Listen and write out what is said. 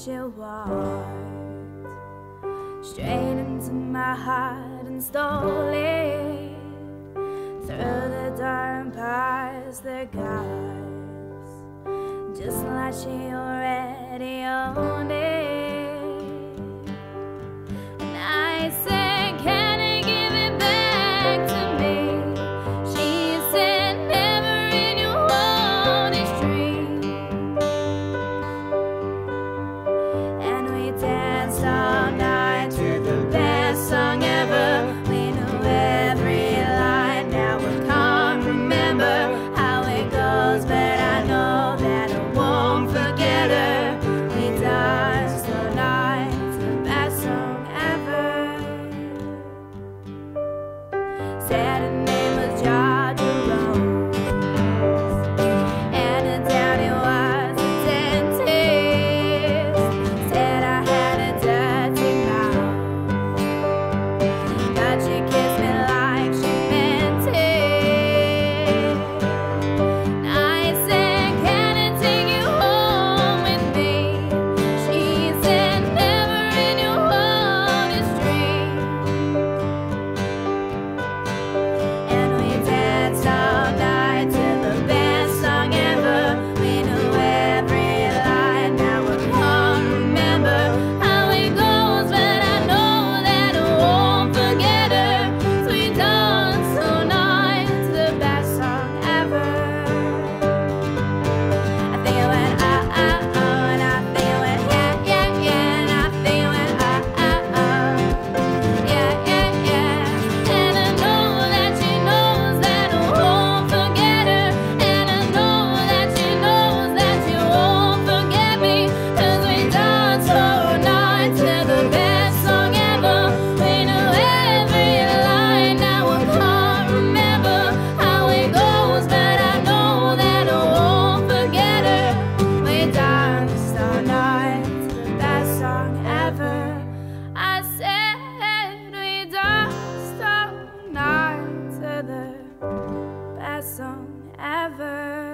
she walked straight into my heart and stole it through the door and past the guards, just like she already owned it. And I said, can I give it back to me? She said, never in your wildest dreams. And we danced all night to the best song ever. We knew every line, now I can't remember how it goes, but I know that I won't forget her. We danced all night to the best song ever. Said her name was Georgia Rose, and her daddy was a dentist. Said I had a dirty mouth, but she kissed me like she meant it. And I said, can I take you home with me? She said, never in your wildest dreams. And we danced all night to the best song ever. We knew every line, now I can't remember how it goes, but I know that I won't forget her. So we danced all night to the best song ever. I think it went oh, and I think it went yeah, and I think it went oh, yeah. And I know that she knows that I won't forget her, and I know that she knows that she won't forget me, 'cause we danced all night to the best song ever. We knew every line, now I can't remember how it goes, but I know that I won't forget her. We danced all night to the best song ever. I said we danced all night to the best song ever.